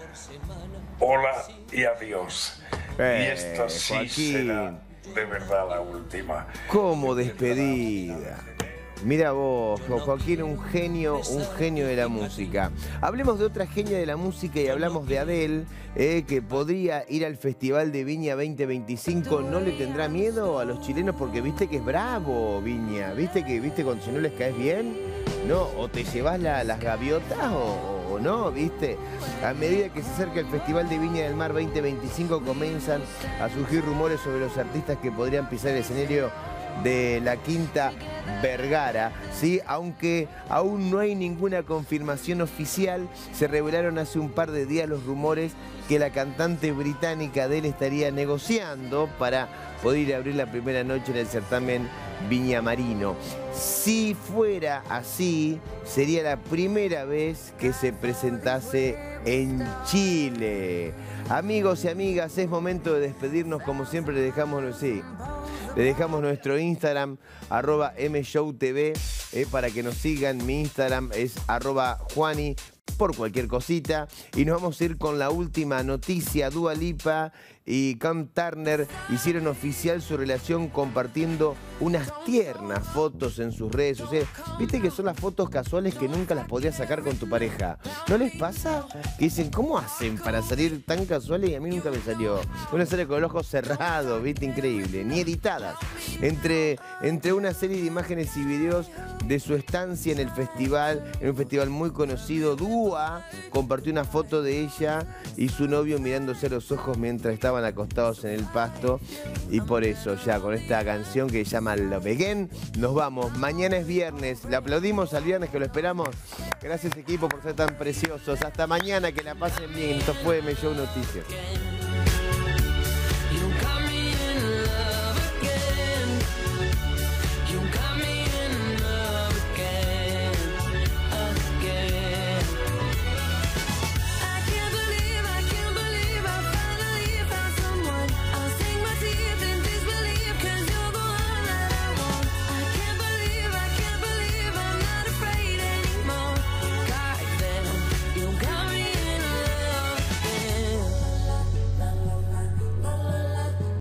Hola y Adiós. Y esta sí, Joaquín, será de verdad la última. ¿Cómo despedida? Mira vos, Joaquín, un genio de la música. Hablemos de otra genia de la música y hablamos de Adele, que podría ir al Festival de Viña 2025. ¿No le tendrá miedo a los chilenos? Porque viste que es bravo Viña, viste cuando si no les caes bien, ¿no? O te llevas las gaviotas o no, ¿viste? A medida que se acerca el Festival de Viña del Mar 2025 comienzan a surgir rumores sobre los artistas que podrían pisar el escenario de la Quinta Vergara, ¿sí? Aunque aún no hay ninguna confirmación oficial, se revelaron hace un par de días los rumores que la cantante británica Adele estaría negociando para poder ir a abrir la primera noche en el certamen viñamarino. Si fuera así, sería la primera vez que se presentase en Chile. Amigos y amigas, es momento de despedirnos. Como siempre, le dejamos nuestro Instagram, @mshowtv, para que nos sigan. Mi Instagram es @juani, por cualquier cosita. Y nos vamos a ir con la última noticia. Dua Lipa y Cam Turner hicieron oficial su relación compartiendo unas tiernas fotos en sus redes sociales. Viste que son las fotos casuales que nunca las podías sacar con tu pareja. ¿No les pasa? Que dicen, ¿cómo hacen para salir tan casuales? Y a mí nunca me salió. Una serie con el ojo cerrado, viste, increíble. Ni editadas. Entre una serie de imágenes y videos de su estancia en el festival, en un festival muy conocido, Dua compartió una foto de ella y su novio mirándose a los ojos mientras estaban acostados en el pasto. Y por eso ya con esta canción que se llama Love Again, nos vamos. Mañana es viernes, le aplaudimos al viernes que lo esperamos. Gracias equipo por ser tan preciosos. Hasta mañana, que la pasen bien. Esto fue M Show Noticias.